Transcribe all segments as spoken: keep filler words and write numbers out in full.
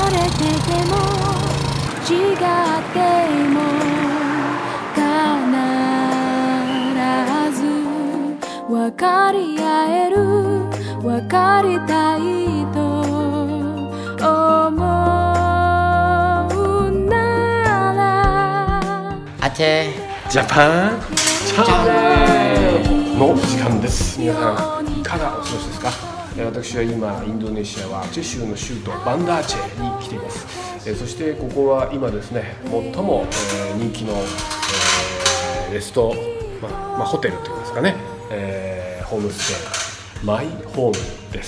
れてても違っても必ず分かり合える分かりたいと思うなら Aceh Japanチャンネルの時間です。皆さんいかがお過ごしですか？私は今インドネシアはアチェ州の州都バンダーチェに来ています。そしてここは今ですね最も人気のレスト、まあまあ、ホテルといいますかね、えー、ホームステイマイホームです。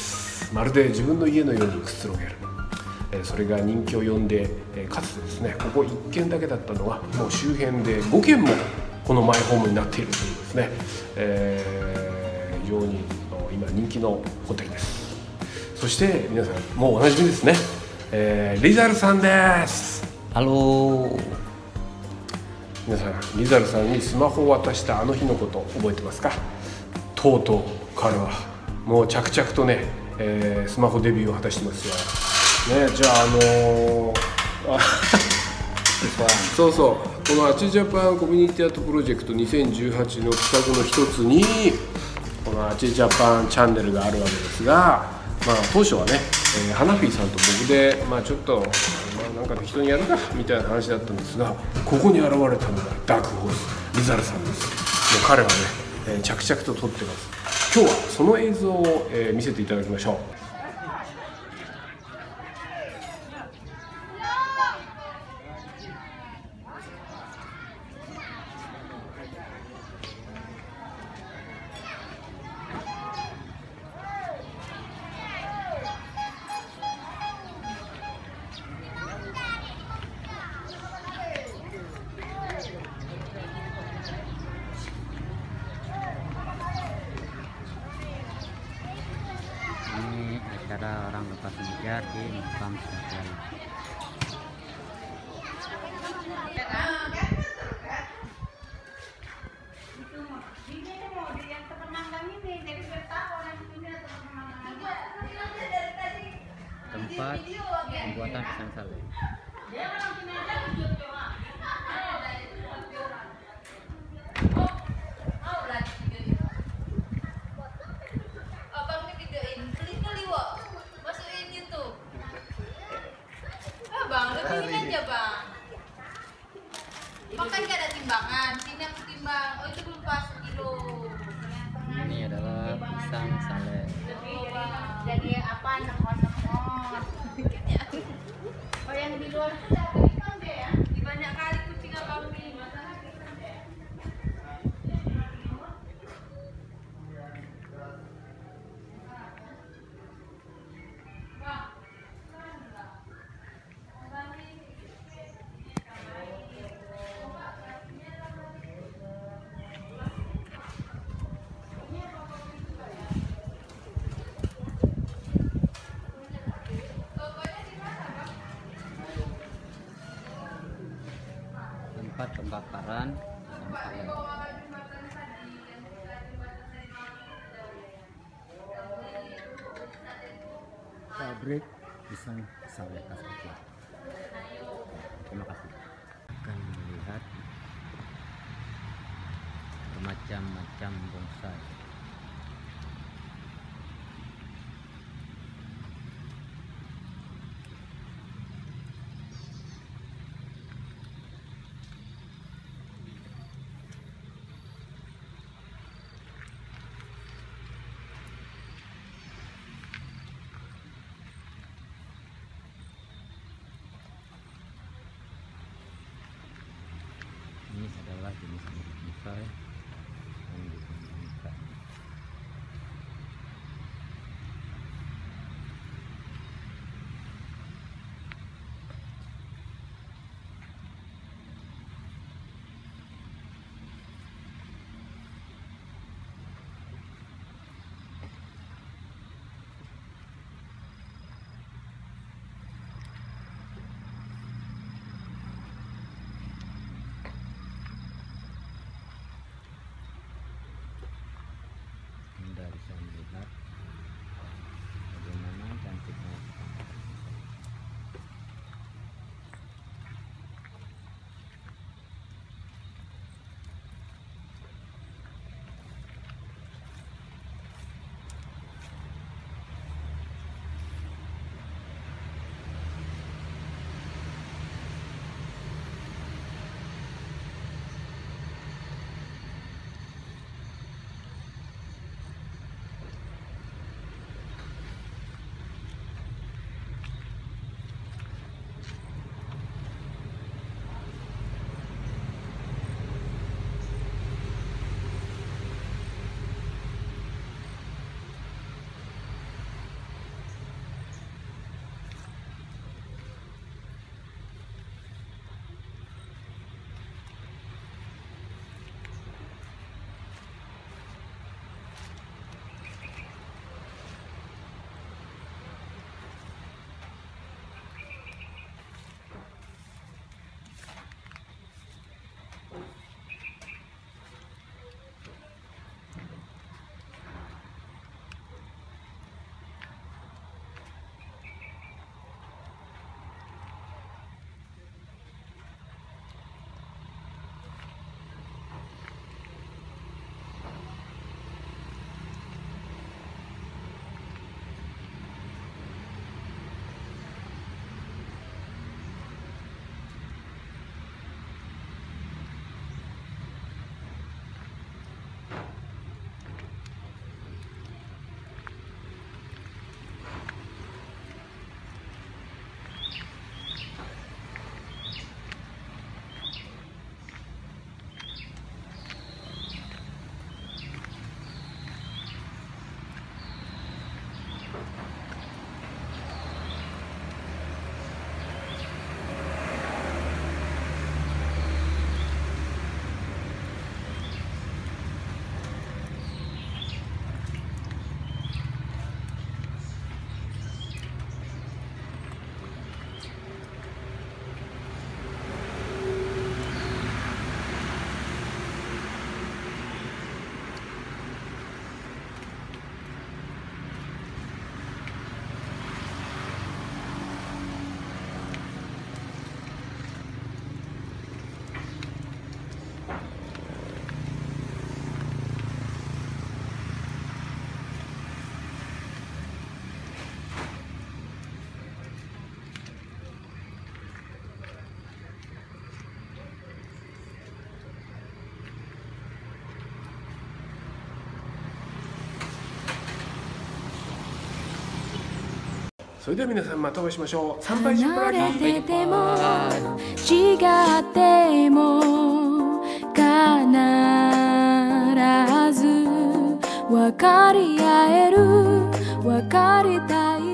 まるで自分の家のようにくつろげる、それが人気を呼んで、かつてですねここいっけんだけだったのがもう周辺でごけんもこのマイホームになっているというですね、えー、非常に今人気のホテルです。そして皆さんもうおなじみですね、えー、リザルさんです。 Halo。 皆さんリザルさんにスマホを渡したあの日のこと覚えてますか？とうとう彼はもう着々とね、えー、スマホデビューを果たしてますよ、ね、じゃああのー、あそうそうこのアチジャパンコミュニティアートプロジェクトにせんじゅうはちの企画の一つにこのアチジャパンチャンネルがあるわけですが、まあ、当初はね、えー、ハナフィさんと僕で、まあ、ちょっと、まあ、なんか適当にやるかみたいな話だったんですが、ここに現れたのがダークホースリザルさんです。もう彼はね、えー、着々と撮ってます。今日はその映像を、えー、見せていただきましょう。 Ini acara orang lepas mengejar di makam Syafi'i. Tempat pembuatan pisang sale. Bang, lu ini aja bang. Makan gak ada timbangan, sini aku timbang. Oh itu belum pas kilo. Ini adalah pisang sale. Jadi apa nekon-nekon. Oh yang di luar di banyak kali kucing kami. Tempat pembakaran pisang sale. Pabrik pisang sale khas Aceh. Terima kasih. Akan melihat bermacam-macam bonsai. Ini adalah jenis bonsai yang dikembangkan. それでは皆さんまたお会いしましょう。参拝し離れてても違っても必ず分かり合える分かりたい